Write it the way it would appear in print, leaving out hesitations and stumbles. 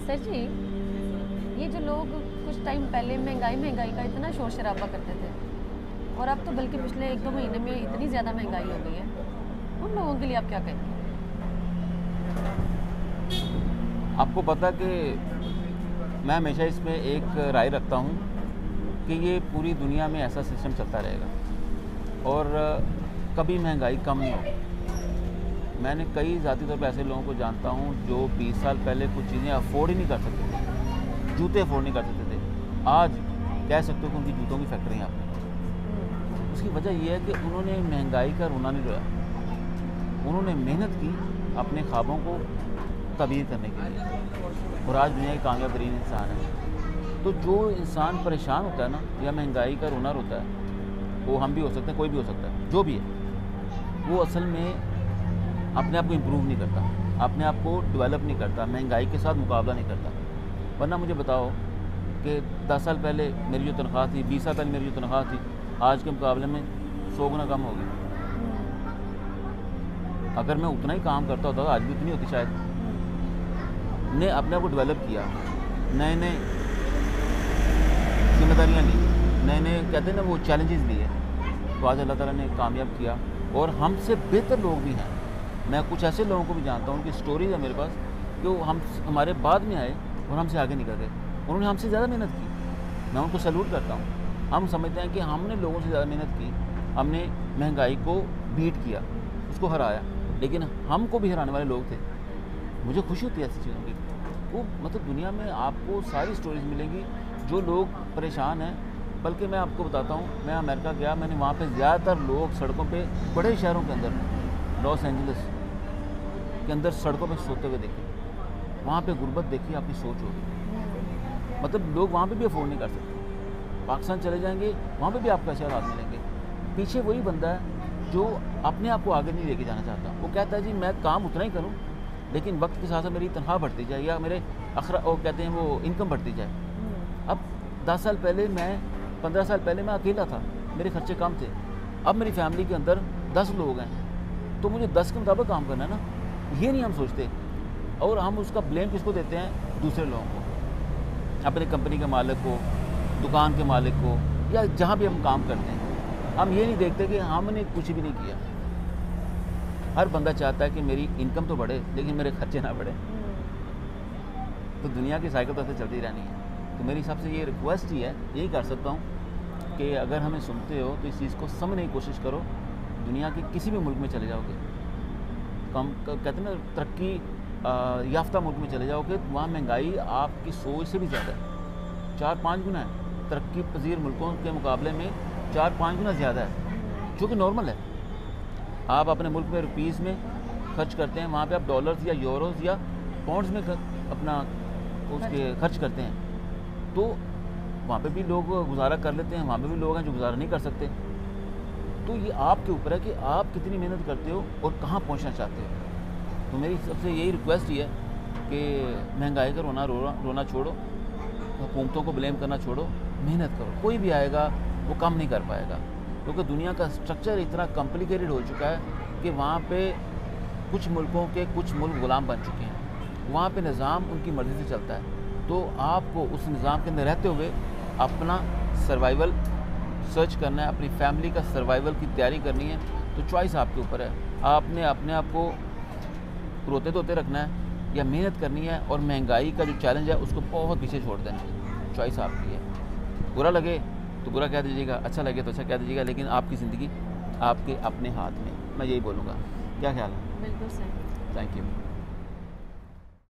Sir जी, ये जो लोग कुछ टाइम पहले महंगाई महंगाई का इतना शोर शराबा करते थे, और अब तो बल्कि पिछले 1-2 महीने में इतनी ज़्यादा महंगाई हो गई है, उन लोगों के लिए आप क्या कहेंगे? आपको पता कि मैं हमेशा इसमें एक राय रखता हूँ कि ये पूरी दुनिया में ऐसा सिस्टम चलता रहेगा और कभी महंगाई कम नहीं होगी। मैंने कई ज़ाती तौर पर ऐसे लोगों को जानता हूँ जो 20 साल पहले कुछ चीज़ें अफोर्ड ही नहीं कर सकते थे, जूते अफोर्ड नहीं कर सकते थे। आज कह सकते हो कि उनकी जूतों की फैक्ट्री यहाँ पर। उसकी वजह यह है कि उन्होंने महंगाई का रोना नहीं रोया, उन्होंने मेहनत की अपने ख्वाबों को तबीर करने के लिए, और आज दुनिया के कामयाब तरीन इंसान है। तो जो इंसान परेशान होता है ना, या महंगाई का रोना रोता है, वो हम भी हो सकते हैं, कोई भी हो सकता है, जो भी है, वो असल में अपने आप को इम्प्रूव नहीं करता, अपने आप को डेवलप नहीं करता, महंगाई के साथ मुकाबला नहीं करता। वरना मुझे बताओ कि 10 साल पहले मेरी जो तनख्वाह थी, 20 साल पहले मेरी जो तनख्वाह थी, आज के मुकाबले में 100 गुना कम होगी। अगर मैं उतना ही काम करता होता तो आज भी उतनी होती शायद। ने अपने आप को डेवलप किया, नए नए जिम्मेदारियाँ ली, नए नए कहते हैं ना वो चैलेंजेस लिए, तो आज अल्लाह ताला ने कामयाब किया। और हमसे बेहतर लोग भी हैं। मैं कुछ ऐसे लोगों को भी जानता हूँ, उनकी स्टोरीज है मेरे पास, कि वो हमारे बाद में आए और हमसे आगे निकल गए, उन्होंने हमसे ज़्यादा मेहनत की। मैं उनको सैल्यूट करता हूँ। हम समझते हैं कि हमने लोगों से ज़्यादा मेहनत की, हमने महंगाई को बीट किया, उसको हराया, लेकिन हमको भी हराने वाले लोग थे। मुझे खुशी होती है ऐसी चीज़ों की। वो मतलब दुनिया में आपको सारी स्टोरीज मिलेंगी जो लोग परेशान हैं। बल्कि मैं आपको बताता हूँ, मैं अमेरिका गया, मैंने वहाँ पे ज़्यादातर लोग सड़कों पे, बड़े शहरों के अंदर, लॉस एंजलिस के अंदर सड़कों पे सोते हुए देखे। वहाँ पे गुर्बत देखी, आपकी सोच होगी। मतलब लोग वहाँ पे भी अफोर्ड नहीं कर सकते। पाकिस्तान चले जाएंगे, वहाँ पे भी आपको ऐसे हालात मिलेंगे। पीछे वही बंदा है जो अपने आप को आगे नहीं लेके जाना चाहता। वो कहता है जी मैं काम उतना ही करूँ, लेकिन वक्त के साथ साथ मेरी तनख्वाह बढ़ती जाए, या मेरे वो कहते हैं वो इनकम बढ़ती जाए। अब 10 साल पहले मैं, 15 साल पहले मैं अकेला था, मेरे खर्चे कम थे। अब मेरी फैमिली के अंदर 10 लोग हैं, तो मुझे 10 के मुताबिक काम करना है ना। ये नहीं हम सोचते, और हम उसका ब्लेम किसको देते हैं? दूसरे लोगों को, अपने कंपनी के मालिक को, दुकान के मालिक को, या जहाँ भी हम काम करते हैं। हम ये नहीं देखते कि हमने कुछ भी नहीं किया। हर बंदा चाहता है कि मेरी इनकम तो बढ़े, लेकिन मेरे खर्चे ना बढ़े। तो दुनिया की साइकिल तो ऐसे चलती रहनी है। तो मेरी हिसाब से ये रिक्वेस्ट ही है, यही कर सकता हूँ कि अगर हमें सुनते हो तो इस चीज़ को समझने की कोशिश करो। दुनिया के किसी भी मुल्क में चले जाओगे, कहते हैं ना तरक्की याफ्ता मुल्क में चले जाओगे, तो वहाँ महंगाई आपकी सोच से भी ज़्यादा है, 4-5 गुना है। तरक्की पजीर मुल्कों के मुकाबले में 4-5 गुना ज़्यादा है, जो कि नॉर्मल है। आप अपने मुल्क में रुपीज़ में खर्च करते हैं, वहाँ पे आप डॉलर्स या यूरोज़ या पाउंड्स में अपना उसके खर्च करते हैं। तो वहाँ पे भी लोग गुजारा कर लेते हैं, वहाँ पे भी लोग हैं जो गुजारा नहीं कर सकते। तो ये आपके ऊपर है कि आप कितनी मेहनत करते हो और कहाँ पहुँचना चाहते हो। तो मेरी सबसे यही रिक्वेस्ट ही है कि महंगाई का रोना छोड़ो, हुकूमतों को ब्लेम करना छोड़ो, मेहनत करो। कोई भी आएगा वो कम नहीं कर पाएगा, क्योंकि दुनिया का स्ट्रक्चर इतना कॉम्प्लिकेटेड हो चुका है कि वहाँ पे कुछ मुल्कों के कुछ मुल्क गुलाम बन चुके हैं। वहाँ पे निज़ाम उनकी मर्ज़ी से चलता है। तो आपको उस निज़ाम के अंदर रहते हुए अपना सर्वाइवल सर्च करना है, अपनी फैमिली का सर्वाइवल की तैयारी करनी है। तो चॉइस आपके ऊपर है, आपने अपने आप को रोते धोते रखना है या मेहनत करनी है, और महंगाई का जो चैलेंज है उसको बहुत पीछे छोड़ देना है। चॉइस आपकी है। बुरा लगे तो बुरा कह दीजिएगा, अच्छा लगे तो अच्छा कह दीजिएगा, लेकिन आपकी ज़िंदगी आपके अपने हाथ में, मैं यही बोलूँगा। क्या ख्याल है? बिल्कुल सही। Thank you.